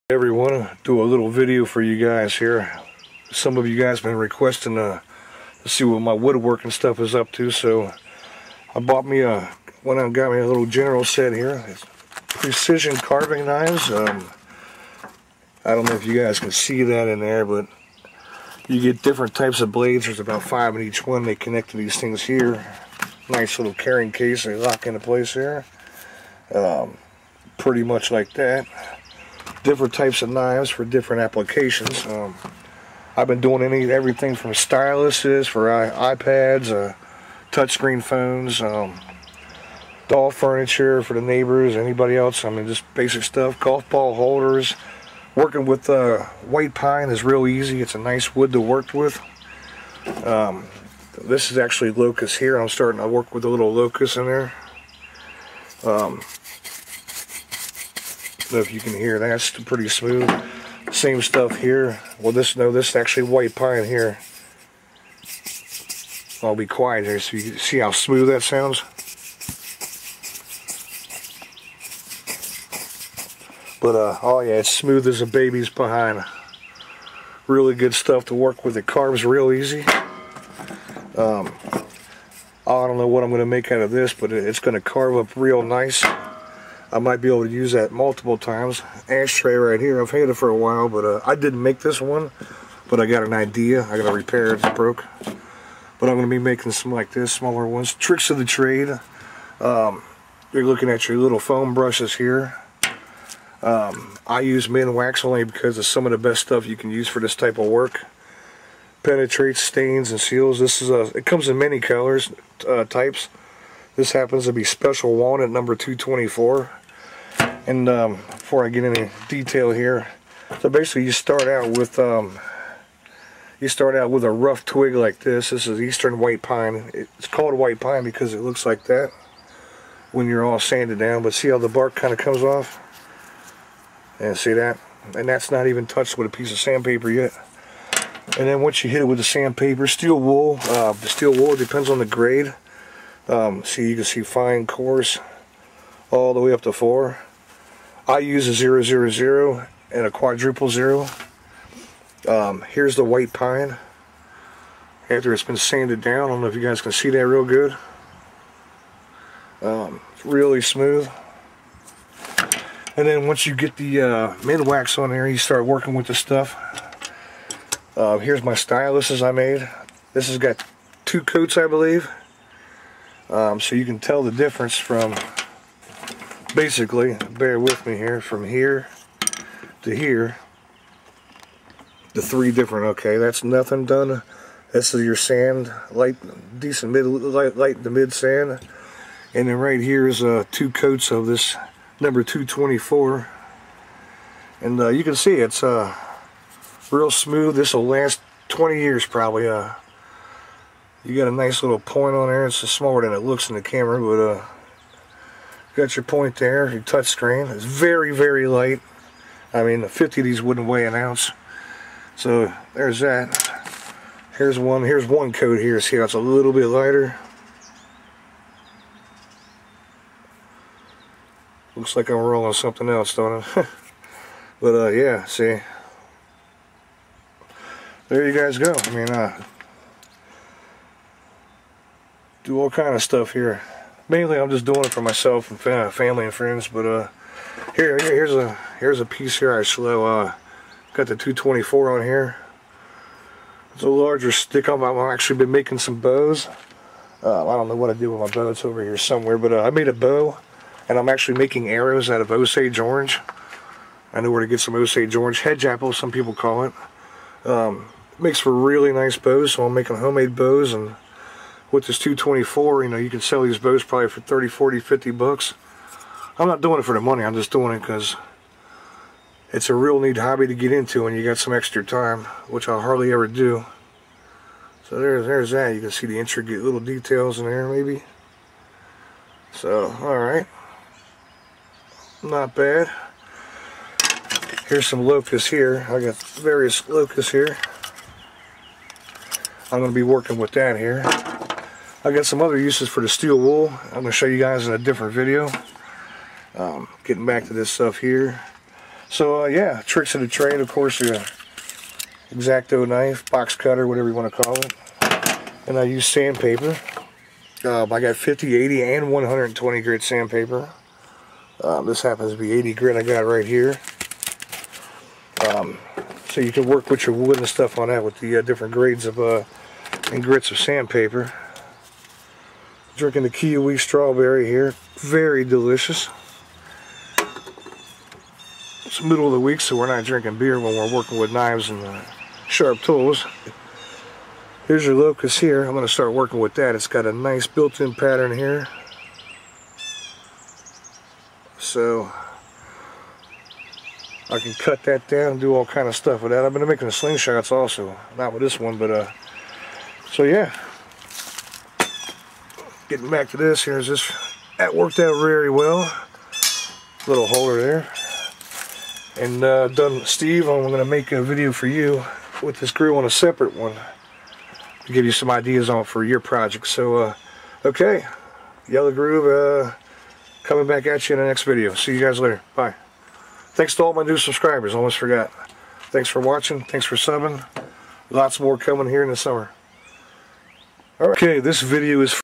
Everyone, do a little video for you guys here. Some of you guys have been requesting to see what my woodworking stuff is up to, so I bought me went out and got me a little general set here. It's precision carving knives. I don't know if you guys can see that in there, but you get different types of blades. There's about 5 in each one. They connect to these things here. Nice little carrying case. They lock into place here. Pretty much like that. Different types of knives for different applications. I've been doing everything from styluses for iPads, touchscreen phones, doll furniture for the neighbors, anybody else. I mean, just basic stuff. Golf ball holders. Working with white pine is real easy. It's a nice wood to work with. This is actually locust here. I'm starting to work with a little locust in there. If you can hear that, it's pretty smooth. Same stuff here. Well, this is actually white pine here. I'll be quiet here so you can see how smooth that sounds. But oh yeah, it's smooth as a baby's behind. Really good stuff to work with. It carves real easy. I don't know what I'm going to make out of this, but it's going to carve up real nice. I might be able to use that multiple times. Ashtray right here. I've had it for a while, but I didn't make this one. But I got an idea. I got to repair it. It's broke. But I'm going to be making some like this, smaller ones. Tricks of the trade. You're looking at your little foam brushes here. I use min wax only because it's some of the best stuff you can use for this type of work. Penetrates, stains, and seals. This is it comes in many colors, types. This happens to be special walnut number 224. And before I get any detail here, so basically you start out with a rough twig like this. This is eastern white pine. It's called white pine because it looks like that when you're all sanded down. But see how the bark kind of comes off? And see that? And that's not even touched with a piece of sandpaper yet. And then once you hit it with the sandpaper, steel wool. The steel wool depends on the grade. See, you can see fine, coarse, all the way up to 4. I use a 000 and a quadruple 0. Here's the white pine after it's been sanded down. I don't know if you guys can see that real good. It's really smooth. And then once you get the min wax on there, you start working with the stuff. Here's my styluses I made. This has got 2 coats, I believe. So you can tell the difference from, basically, bear with me here, from here to here, the 3 different. Okay, that's nothing done. This is your sand, light, decent light to mid sand. And then right here is 2 coats of this number 224. And you can see it's real smooth. This will last 20 years probably. You got a nice little point on there. It's smaller than it looks in the camera, but got your point there, your touch screen. It's very, very light. I mean, 50 of these wouldn't weigh an ounce. So there's that. Here's one coat here. See how it's a little bit lighter? Looks like I'm rolling something else, don't it? But yeah, see. There you guys go. I mean, do all kind of stuff here. Mainly I'm just doing it for myself and family and friends, but here's a piece here I slow. Got the 224 on here. It's a larger stick. I've actually been making some bows. I don't know what I did with my bow. It's over here somewhere, but I made a bow, and I'm actually making arrows out of Osage orange. I know where to get some Osage orange. Hedge apple, some people call it. Makes for really nice bows, so I'm making homemade bows. And with this 224, you know, you can sell these bows probably for 30, 40, 50 bucks. I'm not doing it for the money. I'm just doing it because it's a real neat hobby to get into when you got some extra time, which I hardly ever do. So there's that. You can see the intricate little details in there, maybe. So, alright. Not bad. Here's some locusts here. I got various locusts here. I'm going to be working with that here. I got some other uses for the steel wool. I'm going to show you guys in a different video. Getting back to this stuff here. So yeah, tricks of the trade, of course, your X-Acto knife, box cutter, whatever you want to call it. And I use sandpaper. I got 50, 80, and 120 grit sandpaper. This happens to be 80 grit I got right here. So you can work with your wood and stuff on that with the different grades of and grits of sandpaper. Drinking the kiwi strawberry here. Very delicious. It's the middle of the week, so we're not drinking beer when we're working with knives and sharp tools. Here's your locust here. I'm going to start working with that. It's got a nice built-in pattern here. So I can cut that down and do all kind of stuff with that. I've been making slingshots also. Not with this one, but so yeah. Getting back to this, here's this. That worked out very well. Little holder there. And done, Steve, I'm going to make a video for you with this grill on a separate one to give you some ideas on for your project. So, okay, Yellow Groove coming back at you in the next video. See you guys later. Bye. Thanks to all my new subscribers. Almost forgot. Thanks for watching. Thanks for subbing. Lots more coming here in the summer. All right. Okay, this video is